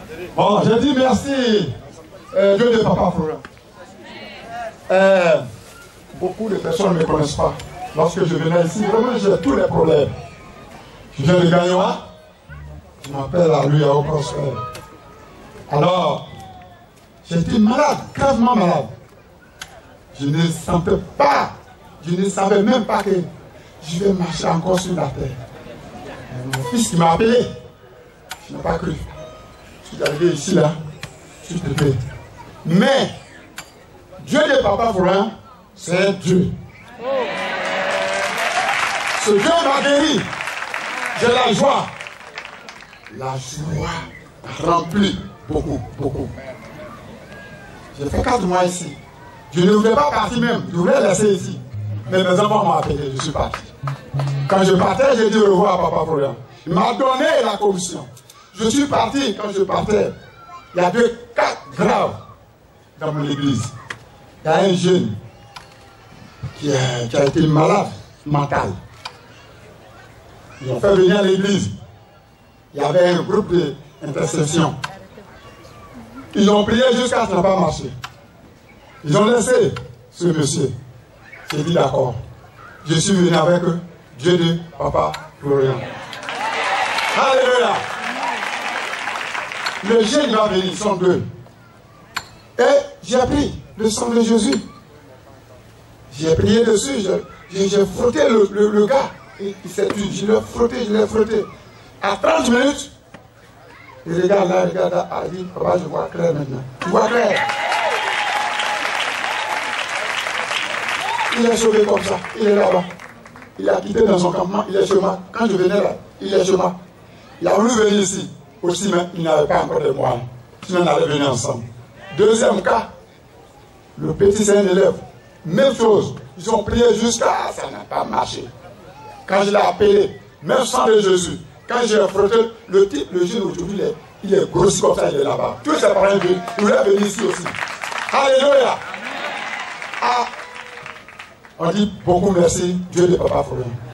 Bon, je dis merci, Dieu de Papa Florent. Beaucoup de personnes ne me connaissent pas. Lorsque je venais ici, vraiment j'ai tous les problèmes. Je viens de Gagnoa, je m'appelle à lui à Prosper. Alors, j'étais malade, gravement malade. Je ne sentais pas, je ne savais même pas que je vais marcher encore sur la terre. Mon fils qui m'a appelé, je n'ai pas cru. Je suis arrivé ici, là, s'il te plaît. Mais, Dieu de Papa Florent, c'est Dieu. Ce Dieu m'a guéri. J'ai la joie. La joie remplit beaucoup, beaucoup. J'ai fait 4 mois ici. Je ne voulais pas partir même. Je voulais laisser ici. Mais mes enfants m'ont appelé. Je suis parti. Quand je partais, j'ai dit au revoir à Papa Florent. Il m'a donné la commission. Je suis parti. Quand je partais, il y a 2 cas graves dans mon église. Il y a un jeune qui a été malade mental. Ils ont fait venir à l'église. Il y avait un groupe d'intercession. Ils ont prié jusqu'à ce que ça n'a pas marché. Ils ont laissé ce monsieur. J'ai dit d'accord. Je suis venu avec eux. Dieu de Papa Florent. Alléluia. Le jeune va venir, ils sont 2. Et j'ai pris le sang de Jésus. J'ai prié dessus, j'ai frotté le gars. Je l'ai frotté. À 30 minutes, il regarde là, il dit, papa, je vois clair maintenant. Tu vois clair? Il est sauvé comme ça, il est là-bas. Il a quitté dans son campement, il est chez moi. Quand je venais là, il est chez moi. Il a voulu venir ici, aussi, mais il n'avait pas encore de moyens. Sinon, on allait venir ensemble. Deuxième cas, le petit, c'est un élève. Même chose, ils ont prié jusqu'à ça n'a pas marché. Quand je l'ai appelé, même sans de Jésus, quand j'ai frotté le type, le jeune aujourd'hui, il est grossi comme ça, il est là-bas. Tous ses parents, il voulait venir ici aussi. Alléluia. Ah, on dit beaucoup merci, Dieu de Papa Florent.